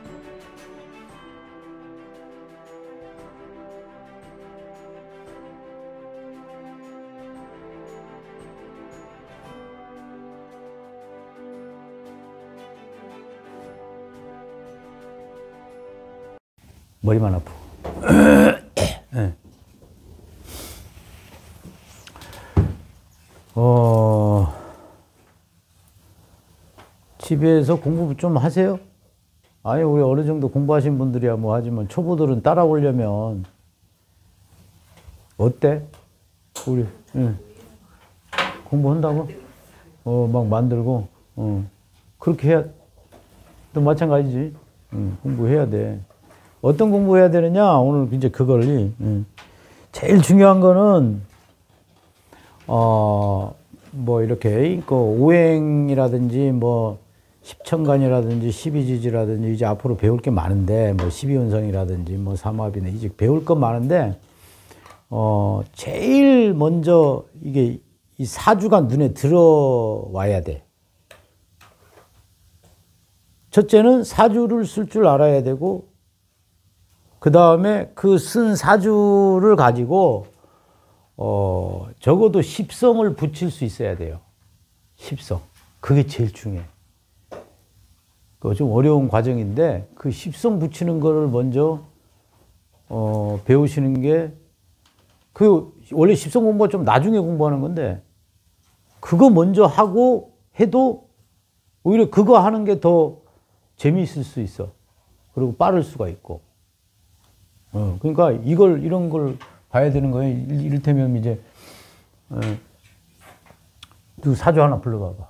머리만 아프고. 네. 집에서 공부 좀 하세요? 아니, 우리 어느 정도 공부하신 분들이야 뭐 하지만 초보들은 따라오려면 어때? 우리 공부한다고? 막 만들고 그렇게 해야 또 마찬가지지. 공부해야 돼. 어떤 공부해야 되느냐? 오늘 이제 그걸 제일 중요한 거는 뭐 이렇게 그 오행이라든지 뭐 십천간이라든지 십이지지라든지 이제 앞으로 배울 게 많은데 뭐 십이운성이라든지 뭐 삼합이나 이제 배울 거 많은데 제일 먼저 이게 이 사주가 눈에 들어와야 돼. 첫째는 사주를 쓸 줄 알아야 되고 그 다음에 그 쓴 사주를 가지고 적어도 십성을 붙일 수 있어야 돼요. 십성. 그게 제일 중요해. 그 좀 어려운 과정인데 그 십성 붙이는 거를 먼저 배우시는 게 그 원래 십성 공부가 좀 나중에 공부하는 건데 그거 먼저 하고 해도 오히려 그거 하는 게 더 재미있을 수 있어. 그리고 빠를 수가 있고. 그러니까 이런 걸 봐야 되는 거예요. 이를테면 이제 누구 사주 하나 불러봐봐.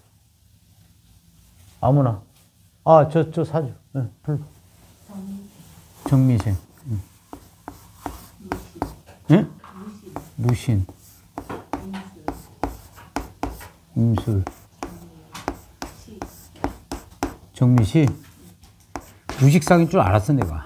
아무나. 저 사주. 불러. 정미생. 응? 무신. 임술. 정미씨. 무식상인 줄 알았어 내가.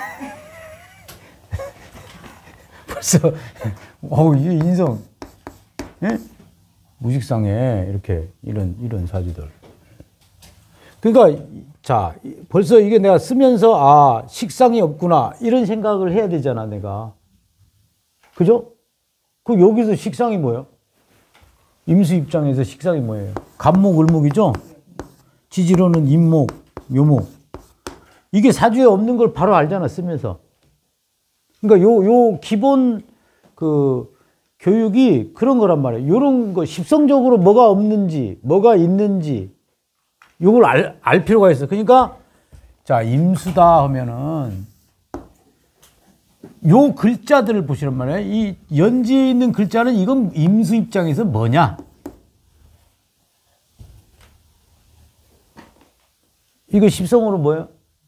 벌써 이게 인성. 예? 무식상에 이렇게 이런 사주들. 그러니까 자 벌써 이게 내가 쓰면서 식상이 없구나 이런 생각을 해야 되잖아 내가. 그죠? 그 여기서 식상이 뭐예요? 임수 입장에서 식상이 뭐예요? 갑목 을목이죠? 지지로는 임목, 묘목. 이게 사주에 없는 걸 바로 알잖아 쓰면서. 그러니까 요 기본 그 교육이 그런 거란 말이에요. 요런 거 십성적으로 뭐가 없는지, 뭐가 있는지 요걸 알 필요가 있어. 그러니까 자, 임수다 하면은 요 글자들을 보시란 말이에요. 이 연지에 있는 글자는 이건 임수 입장에서 뭐냐? 이거 십성으로 뭐예요?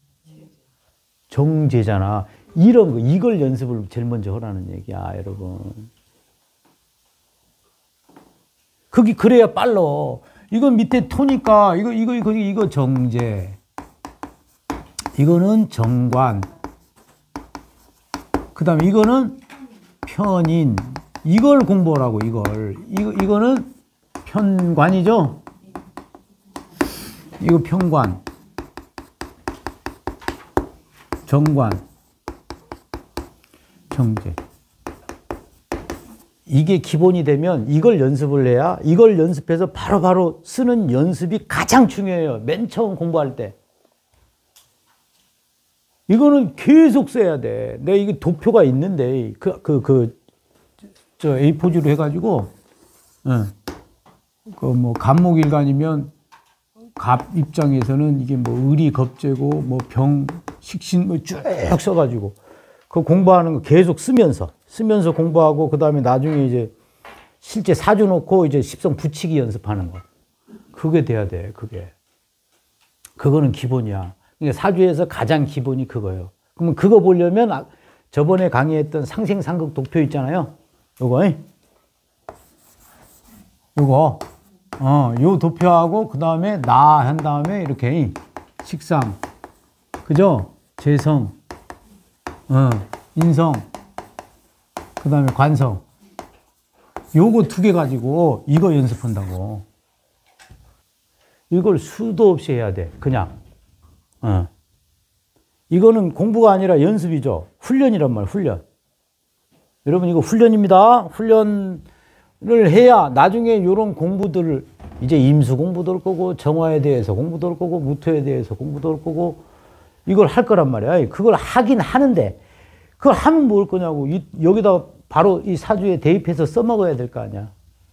정제잖아. 이런 거, 이걸 연습을 제일 먼저 하라는 얘기야, 여러분. 그게 그래야 빨라. 이건 밑에 토니까, 이거 정제. 이거는 정관. 그 다음에 이거는 편인. 이걸 공부하라고, 이걸. 이거는 편관이죠? 이거 편관. 정관. 정제. 이게 기본이 되면 이걸 연습을 해야 이걸 연습해서 바로바로 쓰는 연습이 가장 중요해요. 맨 처음 공부할 때. 이거는 계속 써야 돼. 내 이게 도표가 있는데, 저 A4지로 해가지고, 뭐, 갑목일간이면, 갑 입장에서는 이게 뭐, 을이 겁재고, 뭐, 병, 식신, 뭐, 쭉 써가지고, 그 공부하는 거 계속 쓰면서 공부하고, 그 다음에 나중에 이제, 실제 사주 놓고 이제 십성 붙이기 연습하는 거. 그게 돼야 돼, 그게. 그거는 기본이야. 그러니까 사주에서 가장 기본이 그거예요. 그러면 그거 보려면 저번에 강의했던 상생상극 도표 있잖아요. 요거. 요 도표하고 그 다음에 나 한 다음에 이렇게 식상. 그죠? 재성. 인성. 그 다음에 관성. 요거 두 개 가지고 이거 연습한다고. 이걸 수도 없이 해야 돼. 그냥. 이거는 공부가 아니라 연습이죠. 훈련이란 말이에요. 훈련. 여러분 이거 훈련입니다. 훈련을 해야 나중에 이런 공부들을 이제 임수 공부도 할 거고 정화에 대해서 공부도 할 거고 무토에 대해서 공부도 할 거고 이걸 할 거란 말이야. 그걸 하긴 하는데 그걸 하면 뭘 거냐고. 여기다 바로 이 사주에 대입해서 써먹어야 될 거 아니야.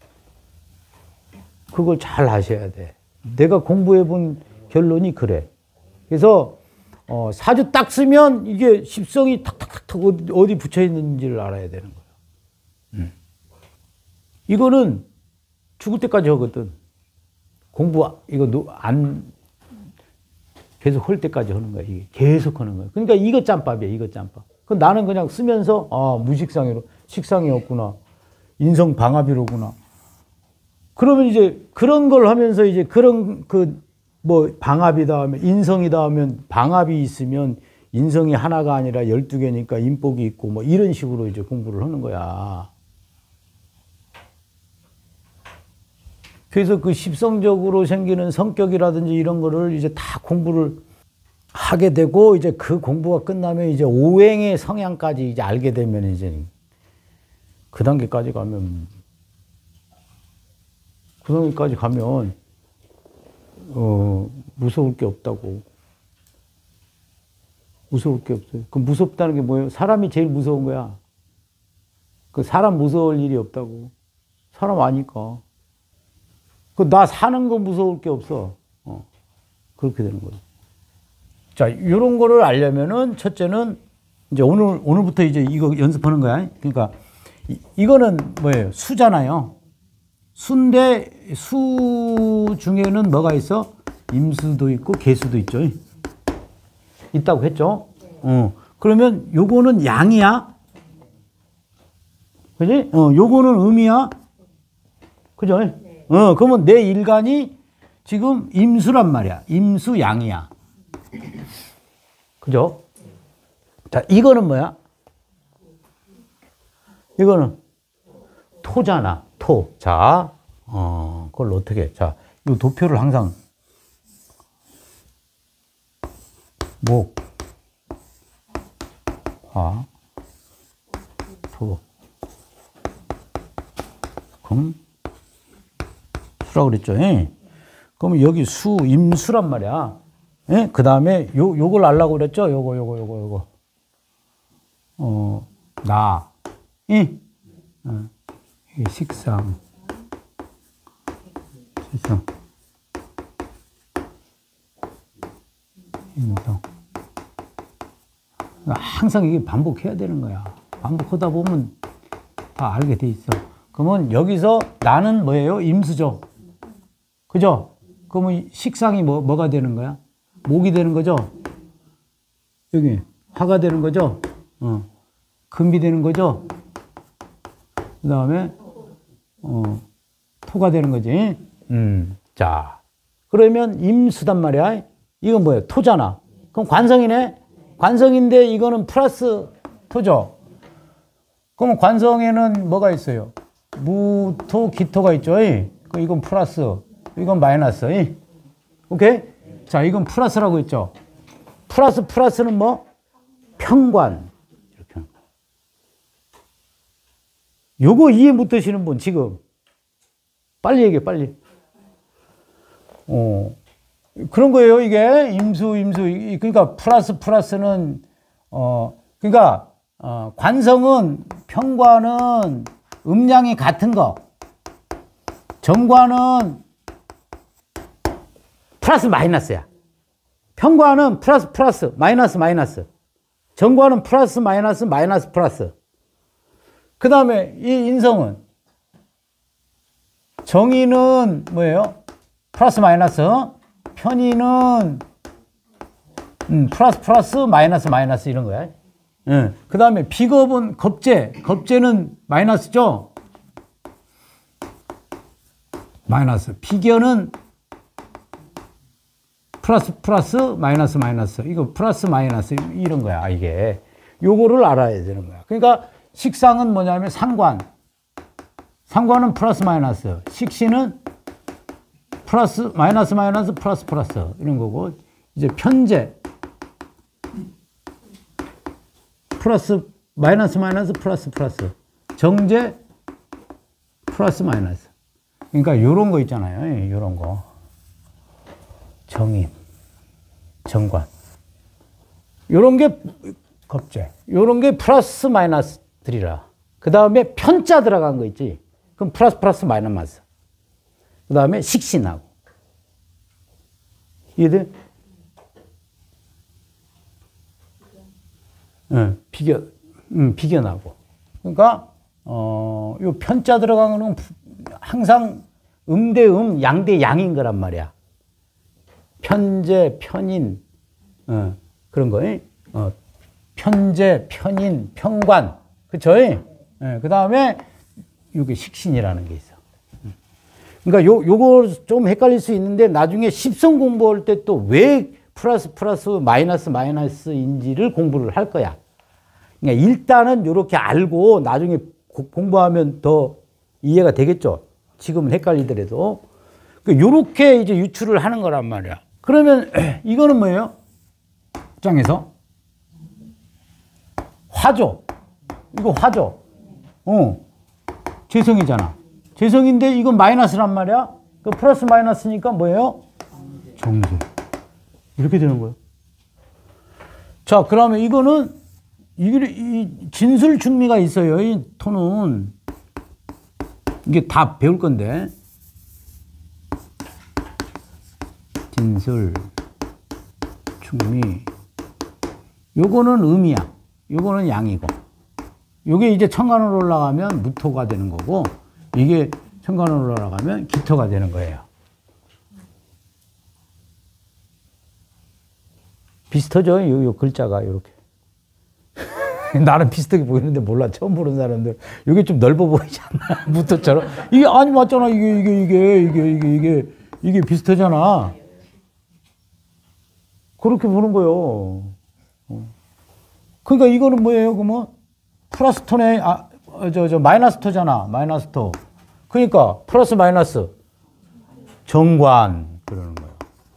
그걸 잘 하셔야 돼. 내가 공부해 본 결론이 그래. 그래서 사주 딱 쓰면 이게 십성이 탁탁탁 어디 붙여 있는지를 알아야 되는 거야. 이거는 죽을 때까지 하거든. 공부 이거 안 계속 할 때까지 하는 거야. 이게 계속 하는 거야. 그러니까 이거 짬밥이야. 이거 짬밥. 그 나는 그냥 쓰면서 무식상이로 식상이 없구나. 인성 방합이로구나. 그러면 이제 그런 걸 하면서 이제 그런 뭐 방합이다 하면 인성이다 하면 방합이 있으면 인성이 하나가 아니라 12개니까 인복이 있고 뭐 이런 식으로 이제 공부를 하는 거야. 그래서 그 십성적으로 생기는 성격이라든지 이런 거를 이제 다 공부를 하게 되고 이제 그 공부가 끝나면 이제 오행의 성향까지 이제 알게 되면 이제 그 단계까지 가면 무서울 게 없다고. 무서울 게 없어요. 그 무섭다는 게 뭐예요? 사람이 제일 무서운 거야. 그 사람 무서울 일이 없다고. 사람 아니까. 그 나 사는 거 무서울 게 없어. 그렇게 되는 거죠. 자, 이런 거를 알려면은 첫째는 이제 오늘부터 이제 이거 연습하는 거야. 그러니까 이거는 뭐예요? 수잖아요. 수인데 수 중에는 뭐가 있어? 임수도 있고 계수도 있죠. 있다고 했죠. 그러면 요거는 양이야. 그지? 요거는 음이야. 그죠? 그러면 내 일간이 지금 임수란 말이야. 임수 양이야. 그죠? 자, 이거는 뭐야? 이거는 토잖아. 토. 자, 그걸 어떻게 해? 자, 이 도표를 항상 목, 화, 토, 금, 수라고 그랬죠. 그러면 여기 수, 임수란 말이야. 그 다음에 요걸 알라고 그랬죠. 요거. 나, 식상. 인성. 항상 이게 반복해야 되는 거야. 반복하다 보면 다 알게 돼 있어. 그러면 여기서 나는 뭐예요? 임수죠. 그죠? 그러면 식상이 뭐가 되는 거야? 목이 되는 거죠? 여기 화가 되는 거죠? 금이 되는 거죠? 그 다음에 토가 되는 거지. 자, 그러면 임수단 말이야. 이건 뭐예요? 토잖아. 그럼 관성이네. 관성인데 이거는 플러스 토죠. 그럼 관성에는 뭐가 있어요? 무토, 기토가 있죠. 이건 플러스, 이건 마이너스. 오케이? 자, 이건 플러스라고 했죠. 플러스는 뭐? 평관. 이렇게. 요거 이해 못 하시는 분 지금 빨리 얘기해, 빨리. 그런 거예요, 이게. 임수. 그러니까 플러스는, 그러니까, 관성은, 평관은 음량이 같은 거. 정관은 플러스 마이너스야. 평관은 플러스, 마이너스. 정관은 플러스, 마이너스, 플러스. 그 다음에 이 인성은, 정의는 뭐예요? 플러스, 마이너스. 편의는 플러스, 마이너스 이런 거야. 그 다음에 비겁은 겁재는 마이너스죠? 마이너스. 비견은 플러스, 마이너스. 이거 플러스, 마이너스 이런 거야, 이게. 요거를 알아야 되는 거야. 그러니까 식상은 뭐냐면 상관은 플러스, 마이너스. 식신은 플러스, 마이너스, 플러스 이런 거고, 이제 편재. 플러스, 마이너스, 마이너스, 플러스, 플러스. 정제, 플러스, 마이너스. 그러니까 요런 거 있잖아요. 요런 거. 정인, 정관. 요런 게 겁제. 요런 게 플러스, 마이너스들이라. 그 다음에 편자 들어간 거 있지. 그럼 플러스, 플러스, 마이너스. 그 다음에 식신하고. 이해돼? 비견하고. 그러니까, 요 편자 들어간 거는 항상 대 양 대 양인 거란 말이야. 편제, 편인, 그런 거. 편제, 편인, 편관. 그쵸? 그 다음에, 요게 식신이라는 게 있어. 그러니까 요거 좀 헷갈릴 수 있는데 나중에 십성 공부할 때 또 왜 플러스 플러스 마이너스 마이너스인지를 공부를 할 거야. 그러니까 일단은 요렇게 알고 나중에 공부하면 더 이해가 되겠죠. 지금은 헷갈리더라도. 그러니까 요렇게 이제 유출을 하는 거란 말이야. 그러면 이거는 뭐예요? 입장에서 화죠. 이거 화죠. 재성이잖아. 재성인데 이건 마이너스란 말이야. 그 플러스 마이너스니까 뭐예요? 정제. 이렇게 되는 거예요. 자, 그러면 이거는 이 진술 중미가 있어요. 이 토는 이게 다 배울 건데. 진술 중미. 요거는 음이야. 요거는 양이고. 요게 이제 천간으로 올라가면 무토가 되는 거고, 이게 천간으로 올라가면 기토가 되는 거예요. 비슷하죠? 요 글자가 요렇게. 나는 비슷하게 보이는데 몰라. 처음 보는 사람들. 이게 좀 넓어 보이지 않나? 무토처럼. 이게, 아니, 맞잖아. 이게 비슷하잖아. 그렇게 보는 거요. 그러니까 이거는 뭐예요? 그러면 플러스 토네, 마이너스 토잖아. 마이너스 토. 그러니까 플러스 마이너스 정관 그러는 거예요.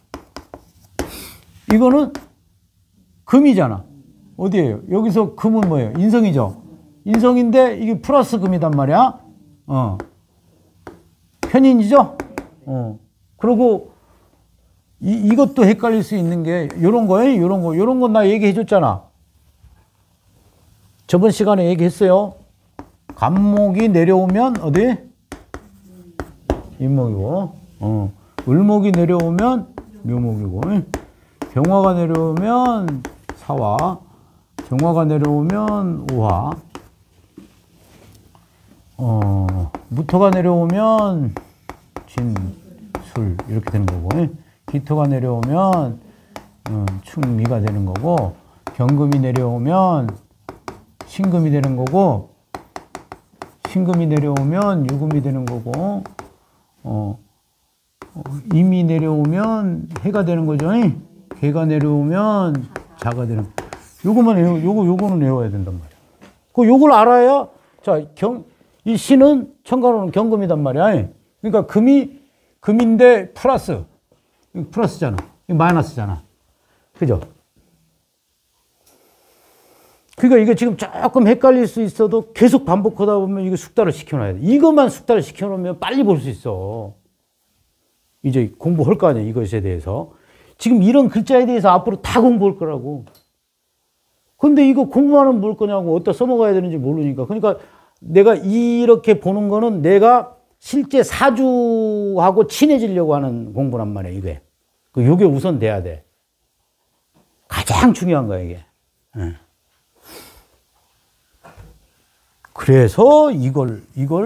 이거는 금이잖아. 어디에요? 여기서 금은 뭐예요? 인성이죠. 인성인데 이게 플러스 금이단 말이야. 편인이죠. 그리고 이것도 헷갈릴 수 있는 게 요런 거예요. 요런 건 나 얘기해 줬잖아. 저번 시간에 얘기했어요. 간목이 내려오면 어디? 임목이고, 을목이 내려오면 묘목이고, 병화가 내려오면 사화, 정화가 내려오면 오화, 무토가 내려오면 진술 이렇게 되는 거고, 기토가 내려오면 충미가 되는 거고, 경금이 내려오면 신금이 되는 거고, 신금이 내려오면 유금이 되는 거고, 임이 내려오면 해가 되는 거죠. 해가 내려오면 자가 되는. 요거는 외워야 된단 말이야. 요걸 알아야, 자, 이 신은 천간으로는 경금이단 말이야. 그러니까 금인데 플러스잖아. 마이너스잖아. 그죠? 그러니까 이게 지금 조금 헷갈릴 수 있어도 계속 반복하다 보면 이거 숙달을 시켜놔야 돼. 이것만 숙달을 시켜놓으면 빨리 볼 수 있어. 이제 공부할 거 아니야, 이것에 대해서. 지금 이런 글자에 대해서 앞으로 다 공부할 거라고. 근데 이거 공부하면 뭘 거냐고, 어디다 써먹어야 되는지 모르니까. 그러니까 내가 이렇게 보는 거는 내가 실제 사주하고 친해지려고 하는 공부란 말이야, 이게. 이게 우선 돼야 돼. 가장 중요한 거야, 이게. 그래서 이걸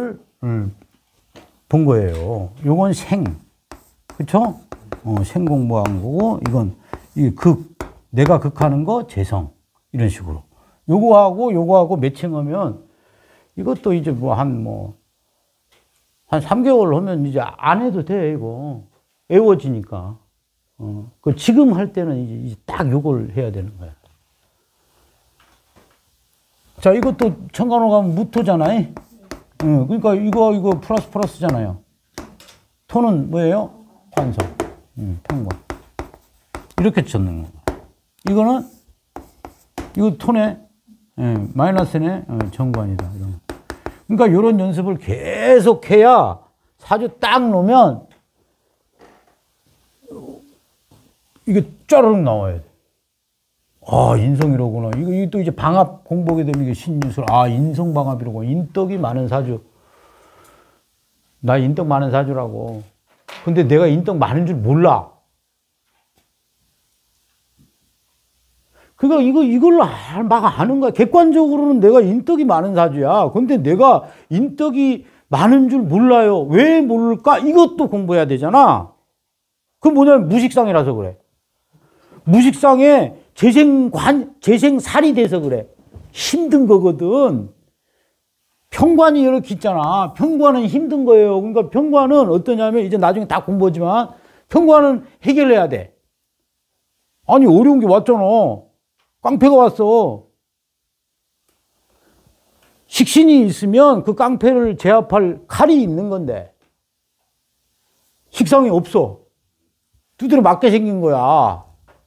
본 거예요. 요건 생. 그쵸? 생 공부한 거고, 이게 내가 극하는 거, 재성. 이런 식으로. 요거하고 매칭하면, 이것도 이제 한 3개월 하면 이제 안 해도 돼, 이거. 외워지니까. 지금 할 때는 이제 딱 요걸 해야 되는 거야. 자, 이것도 천간으로 가면 무토잖아요. 그러니까 이거 플러스잖아요. 토는 뭐예요? 관성. 평관. 이렇게 쳤는 거야. 이거 토네. 예, 마이너스네. 정관이다. 이런. 그러니까 이런 연습을 계속 해야 사주 딱 놓으면 이게 짜르륵 나와야 돼. 아, 인성이로구나. 이거 또 이제 방합 공부하게 되면 이게 신유술. 아, 인성방합이로구나. 인덕이 많은 사주. 나 인덕 많은 사주라고. 근데 내가 인덕 많은 줄 몰라. 그러니까 이걸 막 아는 거야. 객관적으로는 내가 인덕이 많은 사주야. 근데 내가 인덕이 많은 줄 몰라요. 왜 모를까? 이것도 공부해야 되잖아. 그건 뭐냐면 무식상이라서 그래. 무식상에 재생살이 돼서 그래. 힘든 거거든. 평관이 이렇게 있잖아. 평관은 힘든 거예요. 그러니까 평관은 어떠냐면 이제 나중에 다 공부하지만 평관은 해결해야 돼. 아니, 어려운 게 왔잖아. 깡패가 왔어. 식신이 있으면 그 깡패를 제압할 칼이 있는 건데 식상이 없어. 두드려 맞게 생긴 거야.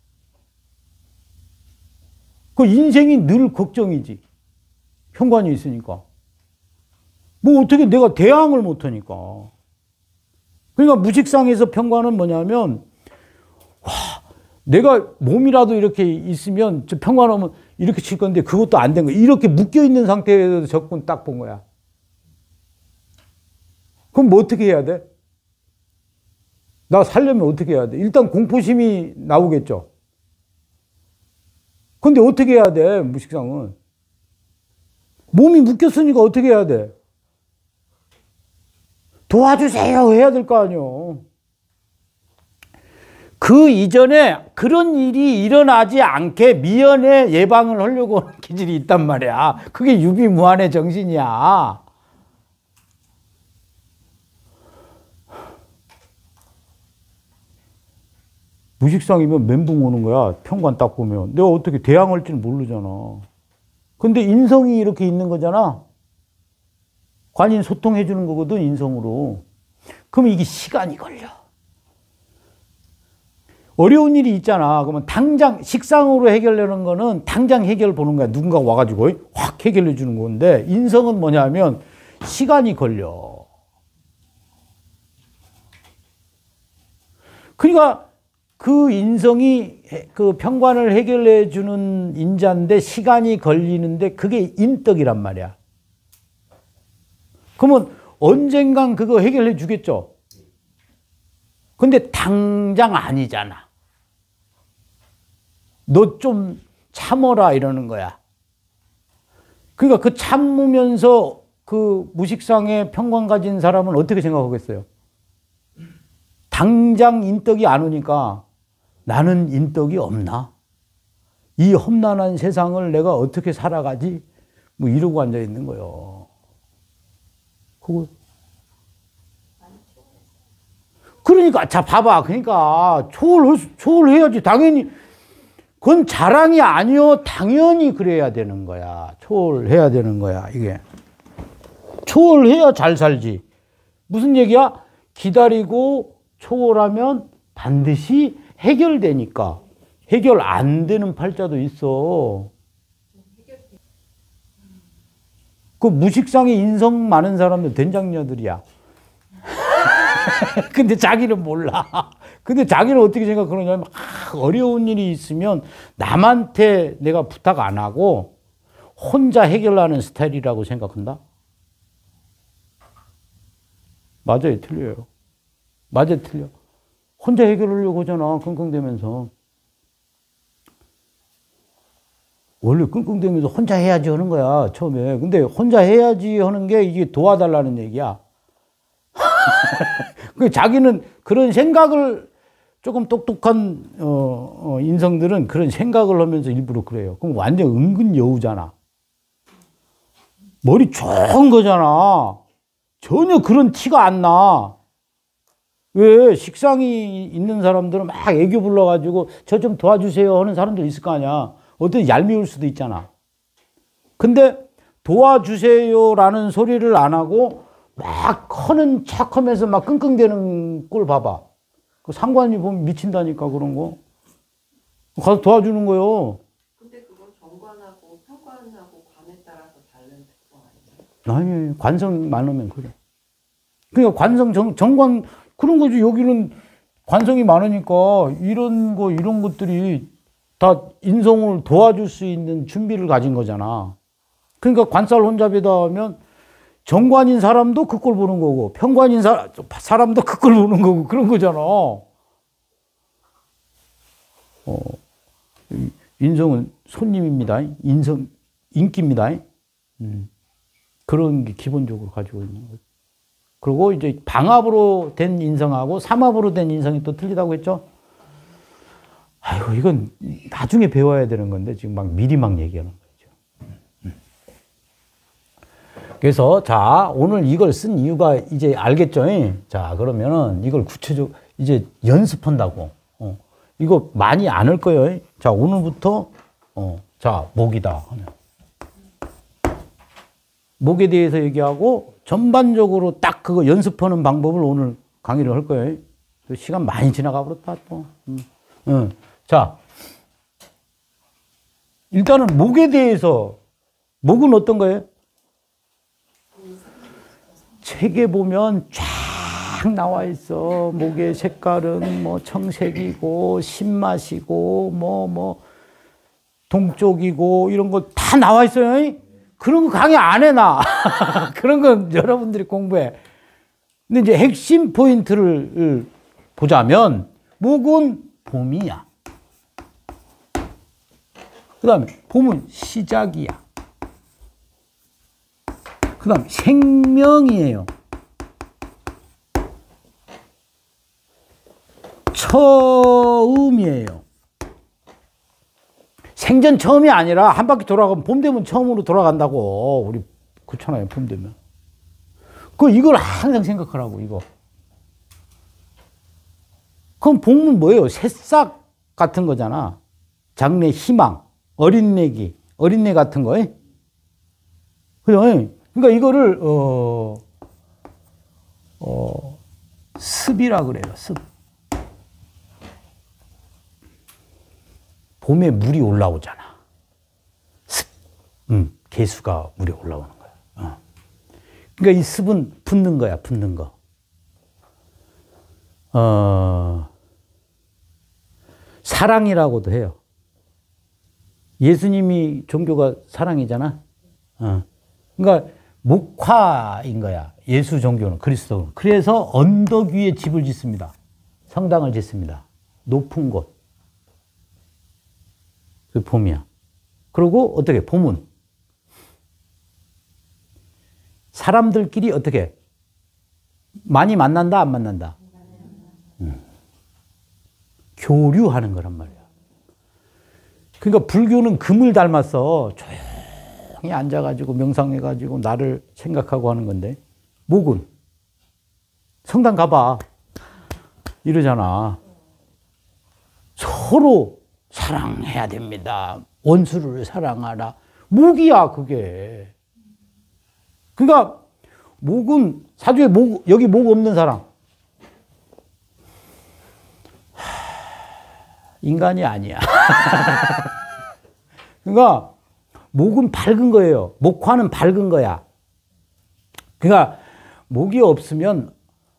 그 인생이 늘 걱정이지. 평관이 있으니까. 뭐 어떻게 내가 대항을 못하니까. 그러니까 무식상에서 평관은 뭐냐면 내가 몸이라도 이렇게 있으면 저 평관하면 이렇게 칠 건데 그것도 안 된 거야. 이렇게 묶여있는 상태에서 적군 딱 본 거야. 그럼 뭐 어떻게 해야 돼? 나 살려면 어떻게 해야 돼? 일단 공포심이 나오겠죠. 근데 어떻게 해야 돼? 무식상은. 몸이 묶였으니까 어떻게 해야 돼? 도와주세요 해야 될 거 아니에요. 그 이전에 그런 일이 일어나지 않게 미연에 예방을 하려고 하는 기질이 있단 말이야. 그게 유비무한의 정신이야. 무식상이면 멘붕 오는 거야. 평관 딱 보면. 내가 어떻게 대항할지는 모르잖아. 근데 인성이 이렇게 있는 거잖아. 관인 소통해 주는 거거든, 인성으로. 그러면 이게 시간이 걸려. 어려운 일이 있잖아. 그러면 당장 식상으로 해결하는 거는 당장 해결 보는 거야. 누군가가 와가지고 확 해결해 주는 건데 인성은 뭐냐면 시간이 걸려. 그러니까 그 인성이 그 평관을 해결해 주는 인자인데 시간이 걸리는데 그게 인덕이란 말이야. 그러면 언젠간 그거 해결해 주겠죠. 근데 당장 아니잖아. 너 좀 참어라 이러는 거야. 그러니까 그 참으면서 그 무식상의 평관 가진 사람은 어떻게 생각하겠어요? 당장 인덕이 안 오니까 나는 인덕이 없나? 이 험난한 세상을 내가 어떻게 살아가지? 뭐 이러고 앉아 있는 거예요. 그거. 그러니까, 자, 봐봐. 그러니까, 초월해야지. 당연히, 그건 자랑이 아니요. 당연히 그래야 되는 거야. 초월해야 되는 거야, 이게. 초월해야 잘 살지. 무슨 얘기야? 기다리고 초월하면 반드시 해결되니까. 해결 안 되는 팔자도 있어. 그 무식상에 인성 많은 사람들 된장녀들이야. 근데 자기는 몰라. 근데 자기는 어떻게 생각하느냐면 어려운 일이 있으면 남한테 내가 부탁 안 하고 혼자 해결하는 스타일이라고 생각한다. 맞아요, 틀려요. 맞아요, 틀려. 혼자 해결하려고 하잖아, 끙끙대면서. 원래 끙끙대면서 혼자 해야지 하는 거야, 처음에. 근데 혼자 해야지 하는 게 이게 도와달라는 얘기야. 자기는 그런 생각을 조금 똑똑한 인성들은 그런 생각을 하면서 일부러 그래요. 그럼 완전 은근 여우잖아. 머리 좋은 거잖아. 전혀 그런 티가 안 나. 왜 식상이 있는 사람들은 막 애교 불러가지고 저 좀 도와주세요 하는 사람들 있을 거 아니야. 어떤 얄미울 수도 있잖아. 근데 도와주세요라는 소리를 안 하고 막 하는 척 하면서 막 끙끙대는 꼴 봐봐. 그 상관이 보면 미친다니까, 그런 거. 가서 도와주는 거요. 근데 그건 정관하고 평관하고 아니, 관성 많으면 그래. 그러니까 정관, 그런 거지. 여기는 관성이 많으니까 이런 것들이 다 인성을 도와줄 수 있는 준비를 가진 거잖아. 그러니까 관살 혼잡이다 하면 정관인 사람도 그 꼴 보는 거고, 편관인 사람도 그 꼴 보는 거고, 그런 거잖아. 인성은 손님입니다. 인기입니다. 그런 게 기본적으로 가지고 있는 거죠. 그리고 이제 방합으로 된 인성하고 삼합으로 된 인성이 또 틀리다고 했죠? 아이고, 이건 나중에 배워야 되는 건데, 지금 미리 얘기하는 거죠. 그래서, 자, 오늘 이걸 쓴 이유가 이제 알겠죠? 자, 그러면은 이걸 구체적으로 이제 연습한다고. 이거 많이 안 할 거예요. 자, 오늘부터, 자, 목이다. 목에 대해서 얘기하고 전반적으로 딱 그거 연습하는 방법을 오늘 강의를 할 거예요. 시간 많이 지나가 버렸다, 또. 자, 일단은 목에 대해서, 목은 어떤 거예요? 책에 보면 쫙 나와 있어. 목의 색깔은 뭐 청색이고, 신맛이고, 동쪽이고, 이런 거 다 나와 있어요. 그런 거 강의 안 해, 나. 그런 건 여러분들이 공부해. 근데 이제 핵심 포인트를 보자면, 목은 봄이야. 그 다음에 봄은 시작이야. 그 다음에 생명이에요. 처음이에요. 생전 처음이 아니라 한 바퀴 돌아가면 봄 되면 처음으로 돌아간다고. 우리 그렇잖아요, 봄 되면. 이걸 항상 생각하라고, 이거. 그럼 봄은 뭐예요? 새싹 같은 거잖아. 장래 희망, 어린애기, 어린애 같은 거. 그러니까 이거를, 습이라 그래요, 습. 봄에 물이 올라오잖아. 습. 개수가 물에 올라오는 거야. 그러니까 이 습은 붙는 거야, 붙는 거. 사랑이라고도 해요. 예수님이 종교가 사랑이잖아. 그러니까 목화인 거야. 예수 종교는, 그리스도는. 그래서 언덕 위에 집을 짓습니다. 성당을 짓습니다. 높은 곳. 그 봄이야. 그리고 어떻게? 봄은 사람들끼리 어떻게? 많이 만난다, 안 만난다? 교류하는 거란 말이야. 그러니까 불교는 금을 닮았어. 조용히 앉아가지고 명상해가지고 나를 생각하고 하는 건데, 목은 성당 가봐. 이러잖아. 서로 사랑해야 됩니다. 원수를 사랑하라. 목이야, 그게. 그러니까 목은, 사주에 여기 목 없는 사람. 인간이 아니야. 그러니까 목은 밝은 거예요. 목화는 밝은 거야. 그러니까 목이 없으면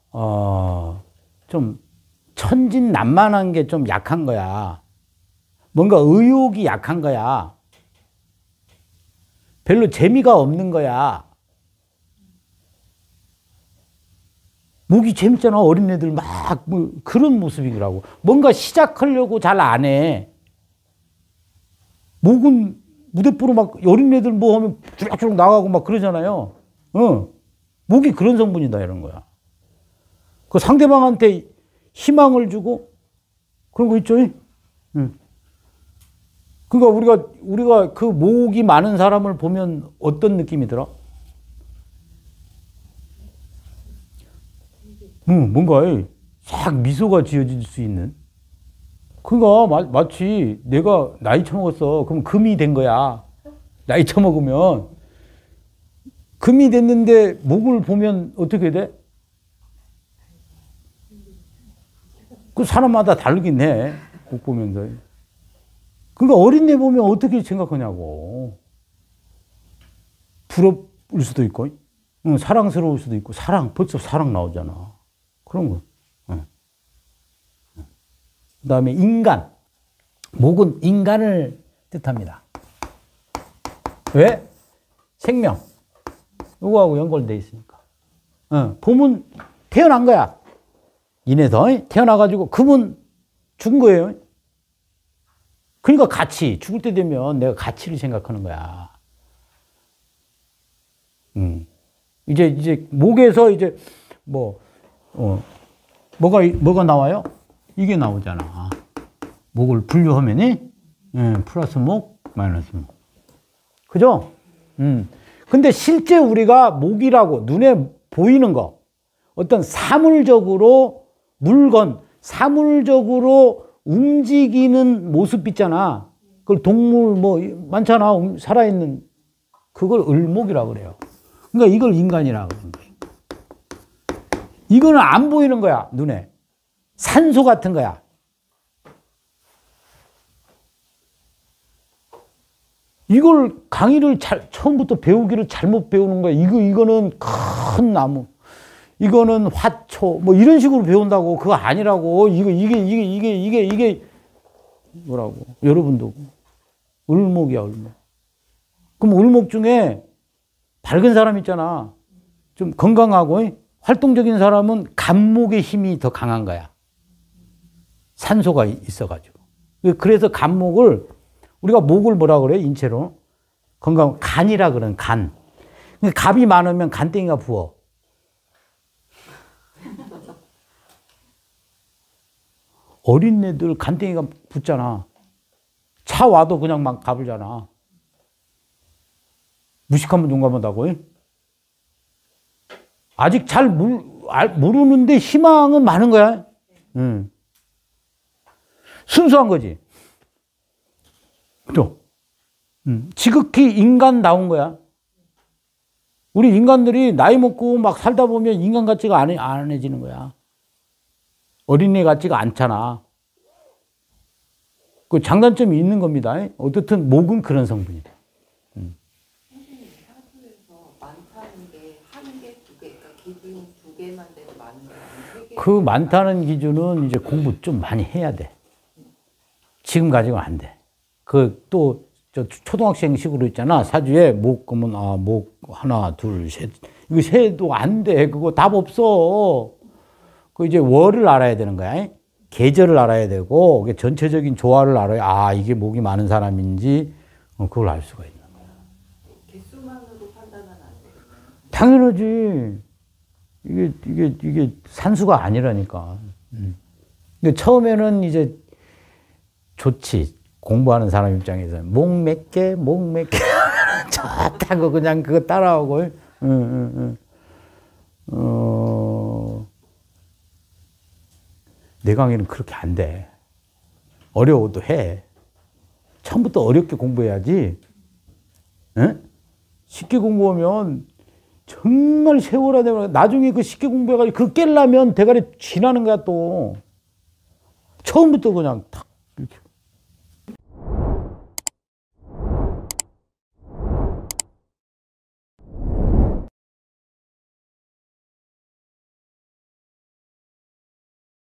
좀 천진난만한 게 좀 약한 거야. 뭔가 의욕이 약한 거야. 별로 재미가 없는 거야. 목이 재밌잖아. 어린애들 막 그런 모습이더라고. 뭔가 시작하려고 잘 안 해. 목은 무대뽀로 막 어린애들 뭐 하면 주락주락 나가고 막 그러잖아요. 목이 그런 성분이다 이런 거야. 그 상대방한테 희망을 주고 그런 거 있죠. 그러니까 우리가 그 목이 많은 사람을 보면 어떤 느낌이 들어? 뭔가 싹 미소가 지어질 수 있는. 그러니까 마치 내가 나이 처먹었어. 그럼 금이 된 거야. 나이 처먹으면. 금이 됐는데 목을 보면 어떻게 돼? 그 사람마다 다르긴 해. 목 보면서. 그러니까 어린애 보면 어떻게 생각하냐고. 수도 있고, 사랑스러울 수도 있고, 벌써 사랑 나오잖아. 그런 거. 그 다음에 인간. 목은 인간을 뜻합니다. 왜? 생명. 이거하고 연결되어 있으니까. 봄은 태어난 거야. 인해서 태어나가지고 금은 죽은 거예요. 그러니까 가치. 죽을 때 되면 내가 가치를 생각하는 거야. 이제 목에서 이제 뭐가 나와요? 이게 나오잖아. 목을 분류하면이 플러스 목, 마이너스 목. 그죠? 근데 실제 우리가 목이라고 눈에 보이는 거, 어떤 사물적으로 물건, 사물적으로 움직이는 모습 있잖아. 그걸 동물 뭐 많잖아. 살아있는. 그걸 을목이라고 그래요. 그러니까 이걸 인간이라고 그러는 거예요. 이거는 안 보이는 거야, 눈에. 산소 같은 거야. 이걸 강의를 처음부터 배우기를 잘못 배우는 거야. 이거는 큰 나무. 이거는 화초. 뭐 이런 식으로 배운다고. 그거 아니라고. 이게 뭐라고. 여러분도. 을목이야, 을목. 그럼 을목 중에 밝은 사람 있잖아. 좀 건강하고 활동적인 사람은 간목의 힘이 더 강한 거야. 산소가 있어가지고. 그래서 간목을, 우리가 목을 뭐라 그래? 인체로. 건강, 간이라 그러는 간. 갑이 많으면 간땡이가 부어. 어린 애들 간땡이가 붙잖아. 차 와도 그냥 막 가불잖아. 무식하면 눈 감았다고. 아직 잘 모르는데 희망은 많은 거야. 순수한 거지. 또 지극히 인간다운 거야. 우리 인간들이 나이 먹고 막 살다 보면 인간 같지가 안 해지는 거야. 어린애 같지가 않잖아. 그 장단점이 있는 겁니다. 어떻든 목은 그런 성분이다. 사주에서 많다는 게 한 개, 두 개, 그러니까 기준 두 개만 돼도 많은 거야. 그 많다는 기준은 이제 공부 좀 많이 해야 돼. 지금 가지고는 안 돼. 또 초등학생식으로 있잖아. 사주에 목 그러면 목 하나, 둘, 셋. 이거 세도 안 돼. 그거 답 없어. 그 이제 월을 알아야 되는 거야. 계절을 알아야 되고 전체적인 조화를 알아야 이게 목이 많은 사람인지 그걸 알 수가 있는 거야. 개수만으로 판단하면 안 되겠네. 당연하지. 이게 산수가 아니라니까. 근데 처음에는 이제 좋지. 공부하는 사람 입장에서는 목 몇 개, 좋다고 그냥 그거 따라오고. 내 강의는 그렇게 안 돼. 어려워도 해. 처음부터 어렵게 공부해야지. 응? 쉽게 공부하면 정말 세월아 되면 나중에 그 쉽게 공부해가지고 그거 깰려면 대가리 쥐나는 거야 또. 처음부터 그냥 탁